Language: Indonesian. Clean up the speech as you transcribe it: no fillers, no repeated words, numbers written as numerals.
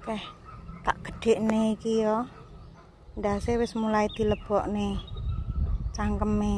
Oke, tak gedhekne iki ya. Ndase wis mulai dilebokne cangkeme.